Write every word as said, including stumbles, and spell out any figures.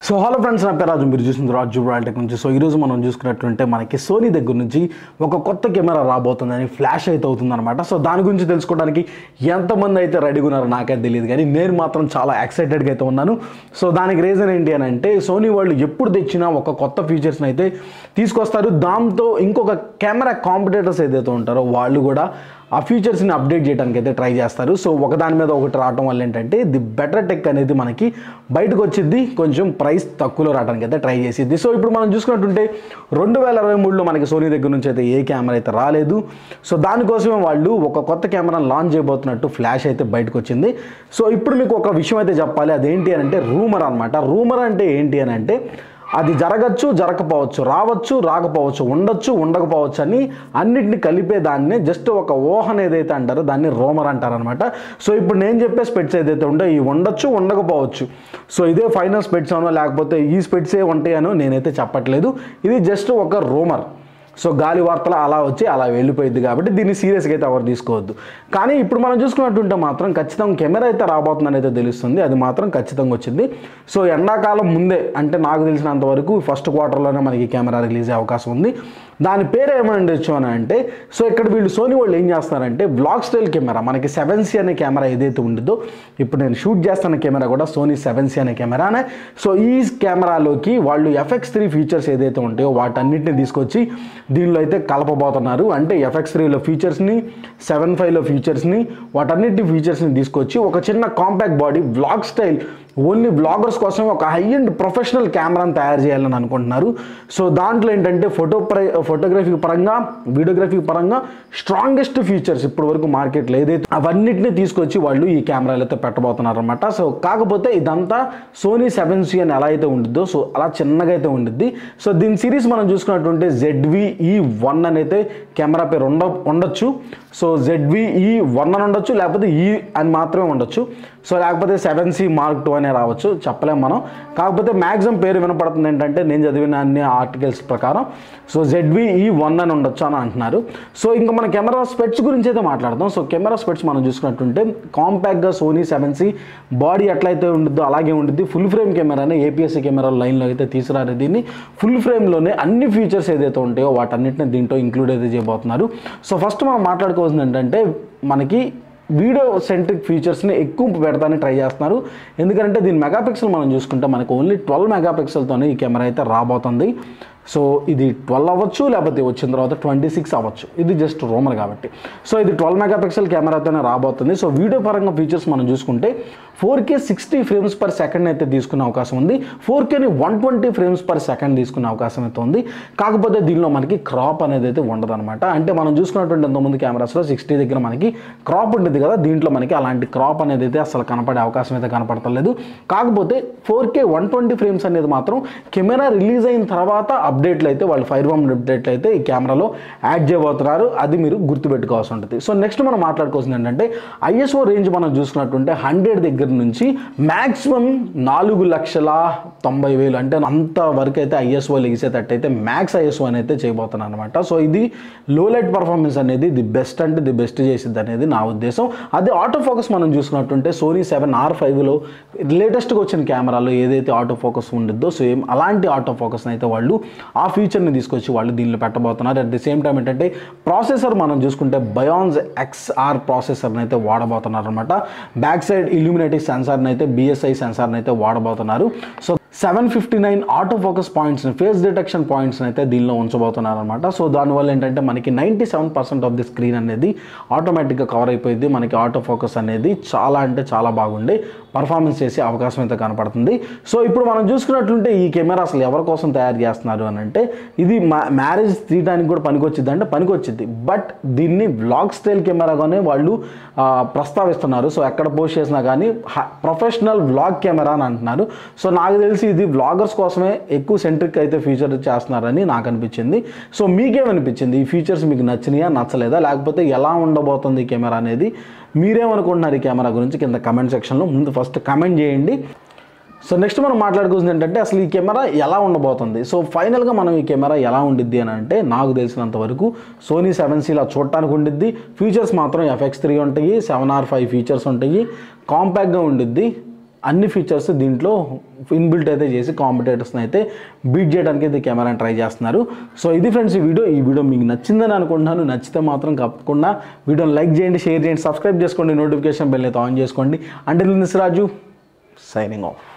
So hello friends, నా పేరు రాజు, మీరు చూసింది రాజు టెక్ నుంచి. సో ఈరోజు మనం చూసుకున్నట్టుంటే మనకి సోనీ దగ్గర నుంచి ఒక కొత్త కెమెరా రాబోతుందని ఫ్లాష్ అయితే అవుతుందన్నమాట. సో దాని గురించి తెలుసుకోవడానికి ఎంతమంది అయితే రెడీగా ఉన్నారో నాకైతే తెలియదు, కానీ నేను మాత్రం చాలా ఎక్సైటెడ్గా అయితే ఉన్నాను. సో దానికి రీజన్ ఏంటి అని అంటే, సోనీ వాళ్ళు ఎప్పుడు తెచ్చినా ఒక కొత్త ఫీచర్స్ని అయితే తీసుకొస్తారు. దాంతో ఇంకొక కెమెరా కాంపిటేటర్స్ ఏదైతే ఉంటారో వాళ్ళు కూడా ఆ ఫీచర్స్ని అప్డేట్ చేయడానికి అయితే ట్రై చేస్తారు. సో ఒకదాని మీద ఒకటి రావడం వల్ల ఏంటంటే ది బెటర్ టెక్ అనేది మనకి బయటకు వచ్చింది, కొంచెం ప్రైస్ తక్కువలో రావడానికి అయితే ట్రై చేసిద్ది. సో ఇప్పుడు మనం చూసుకున్నట్టుంటే రెండు వేల ఇరవై మూడులో మనకి సోనీ దగ్గర నుంచి అయితే ఏ కెమెరా అయితే రాలేదు. సో దానికోసమే వాళ్ళు ఒక కొత్త కెమెరాను లాంచ్ చేయబోతున్నట్టు ఫ్లాష్ అయితే బయటకు వచ్చింది. సో ఇప్పుడు మీకు ఒక విషయం అయితే చెప్పాలి, అదేంటి అని అంటే రూమర్ అనమాట. రూమర్ అంటే ఏంటి అని అంటే అది జరగచ్చు, జరగకపోవచ్చు, రావచ్చు, రాకపోవచ్చు, ఉండొచ్చు, ఉండకపోవచ్చు అని అన్నిటిని కలిపే దాన్ని జస్ట్ ఒక ఊహన ఏదైతే అంటారో దాన్ని రూమర్ అంటారనమాట. సో ఇప్పుడు నేను చెప్పే స్పెట్స్ ఏదైతే ఉంటే ఇవి ఉండొచ్చు, ఉండకపోవచ్చు. సో ఇదే ఫైనల్ స్పెట్స్ అనో లేకపోతే ఈ స్పెట్సే ఉంటాయనో నేనైతే చెప్పట్లేదు, ఇది జస్ట్ ఒక రూమర్. సో గాలి వార్తలు అలా వచ్చి అలా వెళ్ళిపోయింది కాబట్టి దీన్ని సీరియస్గా అయితే ఎవరు తీసుకోవద్దు. కానీ ఇప్పుడు మనం చూసుకున్నట్టుంటే మాత్రం ఖచ్చితంగా కెమెరా అయితే రాబోతుందని అయితే తెలుస్తుంది, అది మాత్రం ఖచ్చితంగా వచ్చింది. సో ఎండాకాలం ముందే అంటే నాకు తెలిసినంత వరకు ఫస్ట్ క్వార్టర్లోనే మనకి కెమెరా రిలీజ్ అయ్యే అవకాశం ఉంది. దాని పేరు ఏమని వచ్చాను అంటే, సో ఇక్కడ వీళ్ళు సోనీ వాళ్ళు ఏం చేస్తారంటే బ్లాగ్ స్టైల్ కెమెరా, మనకి సెవెన్ సి అనే కెమెరా ఏదైతే ఉంటుందో ఇప్పుడు నేను షూట్ చేస్తున్న కెమెరా కూడా సోనీ సెవెన్ సి అనే కెమెరానే. సో ఈ కెమెరాలోకి వాళ్ళు ఎఫ్ఎక్స్ త్రీ ఫీచర్స్ ఏదైతే ఉంటాయో వాటన్నిటిని తీసుకొచ్చి దీనిలో అయితే కలపబోతున్నారు. అంటే ఎఫ్ఎక్స్ త్రీలో ఫీచర్స్ని, సెవెన్ ఫైవ్లో ఫీచర్స్ని, వాటన్నిటి ఫీచర్స్ని తీసుకొచ్చి ఒక చిన్న compact body blog style only bloggers కోసం ఒక హై అండ్ ప్రొఫెషనల్ కెమెరాను తయారు చేయాలని అనుకుంటున్నారు. సో దాంట్లో ఏంటంటే ఫోటో ఫోటోగ్రఫీ పరంగా, వీడియోగ్రఫీ పరంగా స్ట్రాంగెస్ట్ ఫీచర్స్ ఇప్పటి వరకు మార్కెట్లో ఏదైతే అవన్నిటిని తీసుకొచ్చి వాళ్ళు ఈ కెమెరాలు అయితే పెట్టబోతున్నారు అనమాట. సో కాకపోతే ఇదంతా సోనీ సెవెన్ సి అని ఎలా అయితే ఉండిద్దో సో అలా చిన్నగా అయితే ఉండిద్ది. సో దీని సిరీస్ మనం చూసుకున్నట్టుంటే జెడ్వి ఈ వన్ అని అయితే కెమెరా పేరు ఉండ ఉండొచ్చు సో జెడ్వి ఈ వన్ అని ఉండొచ్చు, లేకపోతే ఈ అని మాత్రమే ఉండొచ్చు. సో లేకపోతే సెవెన్ సి మార్క్ టూ అనే రావచ్చు, చెప్పలేం మనం. కాకపోతే మ్యాక్సిమం పేరు వినపడుతుంది ఏంటంటే నేను చదివిన అన్ని ఆర్టికల్స్ ప్రకారం సో జెడ్వి ఈ వన్ అని ఉండొచ్చు అని అంటున్నారు. సో ఇంకా మన కెమెరా స్పెట్స్ గురించి అయితే మాట్లాడదాం. సో కెమెరా స్పెట్స్ మనం చూసుకున్నట్టుంటే కాంపాక్ట్గా సోనీ సెవెన్ సి బాడీ ఎట్లయితే ఉండిద్దో అలాగే ఉండిద్ది. ఫుల్ ఫ్రేమ్ కెమెరానే ఏపీఎస్సీ కెమెరా లైన్లో అయితే తీసుకురారు దీన్ని. ఫుల్ ఫ్రేమ్లోనే అన్ని ఫీచర్స్ ఏదైతే ఉంటాయో వాటన్నిటిని దీంట్లో ఇంక్లూడ్ అయితే చేయబోతున్నారు. సో ఫస్ట్ మనం మాట్లాడుకోవాల్సింది ఏంటంటే మనకి వీడియో సెంట్రిక్ ఫీచర్స్ని ఎక్కువ పెడతానికి ట్రై చేస్తున్నారు. ఎందుకంటే దీని మెగాపిక్సెల్ మనం చూసుకుంటే మనకు ఓన్లీ ట్వెల్వ్ మెగాపిక్సెల్తోనే ఈ కెమెరా అయితే రాబోతుంది. సో ఇది ట్వెల్వ్ అవ్వచ్చు, లేకపోతే వచ్చిన తర్వాత ట్వంటీ సిక్స్ అవ్వచ్చు, ఇది జస్ట్ రూమర్ కాబట్టి. సో ఇది ట్వెల్వ్ మెగాపిక్సెల్ కెమెరాతోనే రాబోతుంది. సో వీడియో పరంగా ఫీచర్స్ మనం చూసుకుంటే four K sixty frames per second అయితే తీసుకునే అవకాశం ఉంది. ఫోర్ కేని one twenty frames per second తీసుకునే అవకాశం అయితే ఉంది. కాకపోతే దీనిలో మనకి క్రాప్ అనేది అయితే ఉండదు అనమాట. అంటే మనం చూసుకున్నటువంటి ఎంతోమంది కెమెరాస్లో సిక్స్టీ దగ్గర మనకి క్రాప్ ఉంటుంది కదా, దీంట్లో మనకి అలాంటి క్రాప్ అనేది అయితే అసలు కనపడే అవకాశం అయితే కనపడతలేదు. కాకపోతే four K one twenty frames అనేది మాత్రం కెమెరా రిలీజ్ అయిన తర్వాత అప్డేట్లు అయితే వాళ్ళు ఫైర్ వామ్ అప్డేట్లు అయితే ఈ కెమెరాలో యాడ్ చేయబోతున్నారు, అది మీరు గుర్తుపెట్టుకోవాల్సి ఉంటుంది. సో నెక్స్ట్ మనం మాట్లాడుకోవాల్సింది ఏంటంటే ఐఎస్ఓ రేంజ్ మనం చూసుకున్నట్టుంటే హండ్రెడ్ దగ్గర నుంచి మ్యాక్సిమం నాలుగు లక్షల తొంభై వేలు అంటే అంత వరకు అయితే ఐఎస్ఓ లెగిసేటట్టు అయితే మ్యాక్స్ ఐఎస్ఓ అని అయితే చేయబోతున్నాను అనమాట. సో ఇది లో లైట్ పర్ఫార్మెన్స్ అనేది ది బెస్ట్ అంటే ది బెస్ట్ చేసిద్ది అనేది నా ఉద్దేశం. అదే ఆటో ఫోకస్ మనం చూసుకున్నట్టుంటే సోనీ సెవెన్ ఆర్ ఫైవ్లో లేటెస్ట్గా వచ్చిన కెమెరాలో ఏదైతే ఆటో ఫోకస్ ఉండిద్దో సేమ్ అలాంటి ఆటో ఫోకస్ని అయితే వాళ్ళు ఆ ఫీచర్ని తీసుకొచ్చి వాళ్ళు దీనిలో పెట్టబోతున్నారు. అట్ ది సేమ్ టైం ఏంటంటే ప్రాసెసర్ మనం చూసుకుంటే బయాన్స్ ఎక్స్ఆర్ ప్రాసెసర్ని అయితే వాడబోతున్నారు అనమాట. బ్యాక్ సైడ్ ఇల్యూమినేటివ్ సెన్సార్ని అయితే బిఎస్ఐ సెన్సార్ని అయితే వాడబోతున్నారు. So seven fifty nine auto focus పాయింట్స్ని, ఫేస్ డిటెక్షన్ పాయింట్స్ని అయితే దీనిలో ఉంచబోతున్నారు అనమాట. సో దానివల్ల ఏంటంటే మనకి ninety seven percent of the screen అనేది ఆటోమేటిక్గా కవర్ అయిపోయింది. మనకి ఆటో ఫోకస్ అనేది చాలా అంటే చాలా బాగుండే పర్ఫార్మెన్స్ చేసే అవకాశం అయితే కనపడుతుంది. సో ఇప్పుడు మనం చూసుకున్నట్లుంటే ఈ కెమెరా అసలు ఎవరి కోసం తయారు చేస్తున్నారు అని అంటే ఇది మ్యారేజ్ తీయడానికి కూడా పనికొచ్చిద్ది అంటే పనికొచ్చిద్ది, బట్ దీన్ని వ్లాగ్ స్టైల్ కెమెరాగానే వాళ్ళు ప్రస్తావిస్తున్నారు. సో ఎక్కడ పోస్ట్ చేసినా కానీ ప్రొఫెషనల్ వ్లాగ్ కెమెరా అని అంటున్నారు. సో నాకు తెలిసి ఇది వ్లాగర్స్ కోసమే ఎక్కువ సెంట్రిక్ అయితే ఫీచర్ చేస్తున్నారని నాకు అనిపించింది. సో మీకేమనిపించింది? ఈ ఫీచర్స్ మీకు నచ్చినాయా, నచ్చలేదా, లేకపోతే ఎలా ఉండబోతుంది ఈ కెమెరా అనేది మీరేమనుకుంటున్నారు ఈ కెమెరా గురించి కింద కమెంట్ సెక్షన్లో ముందు ఫస్ట్ కమెంట్ చేయండి. సో నెక్స్ట్ మనం మాట్లాడుకోవాల్సింది ఏంటంటే అసలు ఈ కెమెరా ఎలా ఉండబోతుంది. సో ఫైనల్గా మనం ఈ కెమెరా ఎలా ఉండిద్ది అని అంటే నాకు తెలిసినంత వరకు సోనీ సెవెన్ సిలా చూడటానికి ఉండిద్ది. ఫీచర్స్ మాత్రం ఎఫ్ఎక్స్ త్రీ ఉంటాయి, సెవెన్ ఆర్ ఫైవ్ ఫీచర్స్ ఉంటాయి, కాంపాక్ట్గా ఉండిద్ది. అన్ని ఫీచర్స్ దీంట్లో ఇన్బిల్ట్ అయితే చేసి కాంపిటేటర్స్ని అయితే బీట్ చేయడానికి అయితే కెమెరాని ట్రై చేస్తున్నారు. సో ఇది ఫ్రెండ్స్ ఈ వీడియో ఈ వీడియో మీకు నచ్చిందని అనుకుంటున్నాను. నచ్చితే మాత్రం తప్పకుండా వీడియోని లైక్ చేయండి, షేర్ చేయండి, సబ్స్క్రైబ్ చేసుకోండి, నోటిఫికేషన్ బెల్ అయితే ఆన్ చేసుకోండి. అంటే దిస్ రాజు సైనింగ్ ఆఫ్.